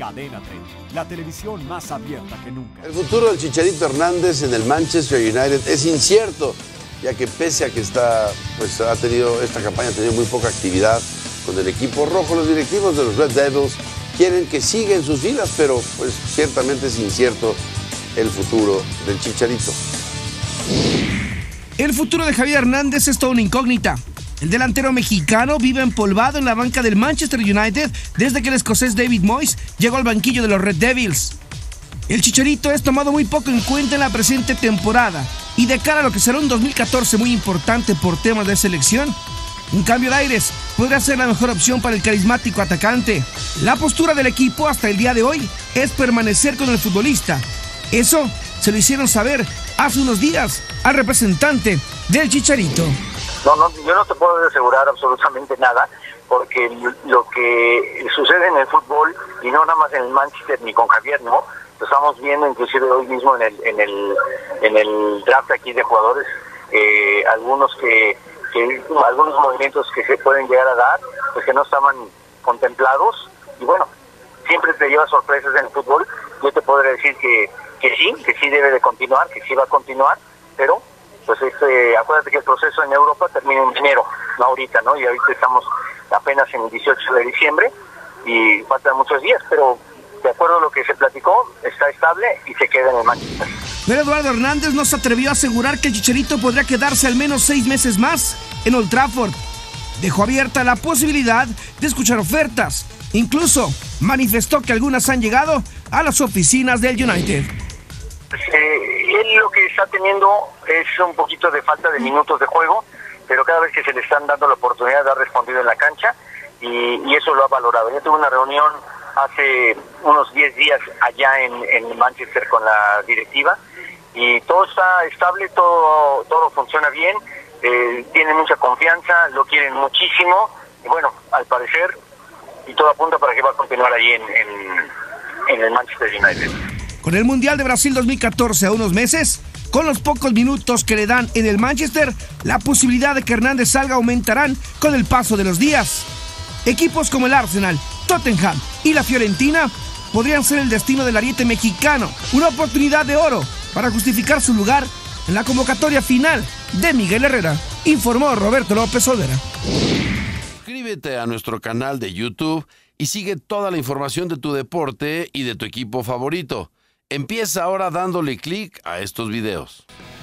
Cadena 30, la televisión más abierta que nunca. El futuro del Chicharito Hernández en el Manchester United es incierto, ya que pese a que esta campaña ha tenido muy poca actividad con el equipo rojo, los directivos de los Red Devils quieren que siga en sus filas, pero pues ciertamente es incierto el futuro del Chicharito. El futuro de Javier Hernández es toda una incógnita. El delantero mexicano vive empolvado en la banca del Manchester United desde que el escocés David Moyes llegó al banquillo de los Red Devils. El Chicharito es tomado muy poco en cuenta en la presente temporada y de cara a lo que será un 2014 muy importante por temas de selección, un cambio de aires podría ser la mejor opción para el carismático atacante. La postura del equipo hasta el día de hoy es permanecer con el futbolista. Eso se lo hicieron saber hace unos días al representante del Chicharito. No, yo no te puedo asegurar absolutamente nada, porque lo que sucede en el fútbol, y no nada más en el Manchester ni con Javier, no, lo estamos viendo inclusive hoy mismo en el draft aquí de jugadores, algunos movimientos que se pueden llegar a dar, pues que no estaban contemplados, y bueno, siempre te lleva sorpresas en el fútbol. Yo te podré decir que sí debe de continuar, que sí va a continuar, pero pues acuérdate que el proceso en Europa termina en enero, no ahorita, ¿no? Y ahorita estamos apenas en el 18 de diciembre y faltan muchos días, pero de acuerdo a lo que se platicó, está estable y se queda en el Manchester. Pero Eduardo Hernández no se atrevió a asegurar que el Chicharito podría quedarse al menos 6 meses más en Old Trafford. Dejó abierta la posibilidad de escuchar ofertas. Incluso manifestó que algunas han llegado a las oficinas del United. Él lo que está teniendo es un poquito de falta de minutos de juego, pero cada vez que se le están dando la oportunidad ha respondido en la cancha y eso lo ha valorado. Yo tuve una reunión hace unos 10 días allá en Manchester con la directiva y todo está estable, todo funciona bien, tiene mucha confianza, lo quieren muchísimo y bueno, al parecer y todo apunta para que va a continuar allí en el Manchester United. Con el Mundial de Brasil 2014 a unos meses, con los pocos minutos que le dan en el Manchester, la posibilidad de que Hernández salga aumentarán con el paso de los días. Equipos como el Arsenal, Tottenham y la Fiorentina podrían ser el destino del ariete mexicano, una oportunidad de oro para justificar su lugar en la convocatoria final de Miguel Herrera, informó Roberto López Olvera. Suscríbete a nuestro canal de YouTube y sigue toda la información de tu deporte y de tu equipo favorito. Empieza ahora dándole clic a estos videos.